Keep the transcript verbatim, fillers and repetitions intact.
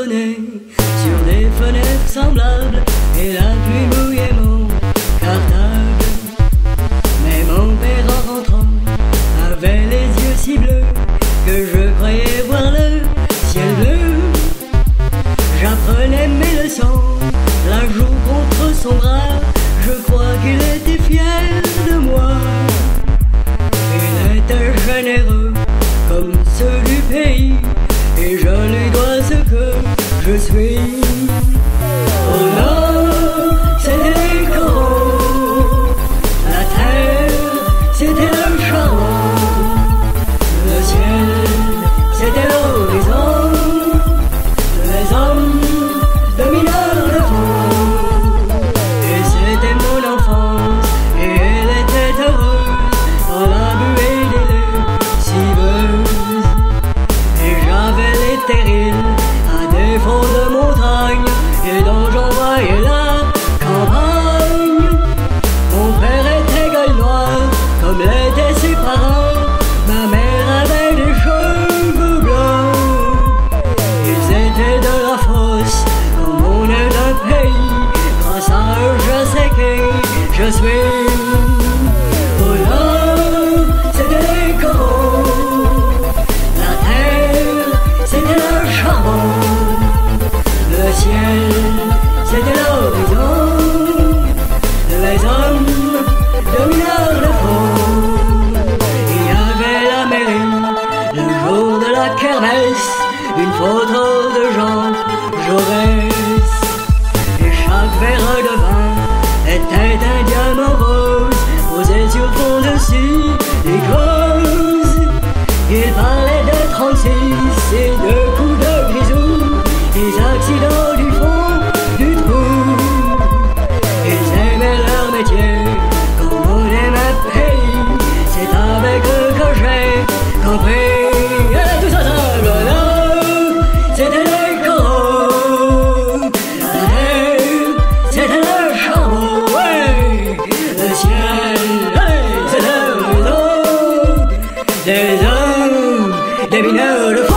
résonner sur des fenêtres semblables, et la pluie mouillait mon cartable. Mais mon père en rentrant avait les yeux si bleus que je croyais voir le ciel bleu. J'apprenais mes leçons, la joue contre son bras, je crois qu'il était fier de moi. Il était généreux comme ceux du pays, et je lui dois ce que je suis. Oh non, c'était les corons, la terre, c'était le charbon, le ciel, c'était l'horizon, les hommes domineurs le fond. Et c'était mon enfance, et elle était heureuse dans la buée des lessiveuses. Et j'avais les terrils à défaut de montagne, et dont j'envoyais la campagne. Mon père était gueule noire comme l'étaient ses parents, ma mère avait des cheveux blancs. Ils étaient de la fosse comme on est d'un pays, grâce à eux je sais qui je suis. Oh là, c'était les corons, la terre, c'était le charbon, le ciel, c'était l'horizon, les hommes domineurs le fond. Il y avait la mairie, le jour de la kermesse, une photo de Jean Jaurès. Et chaque verre de vin était un diamant rose, posé sur fond de silicose. Il parlait de trente-six et de coups de grisou, des accidents du fond du trou. Ils aimaient leur métier comme on aime un pays, c'est avec eux que j'ai compris. Et tout ça semble là, c'était les corons, la terre, c'était le charbon, ouais, le ciel, ouais, c'est l'horizon, les hommes, les mineurs, le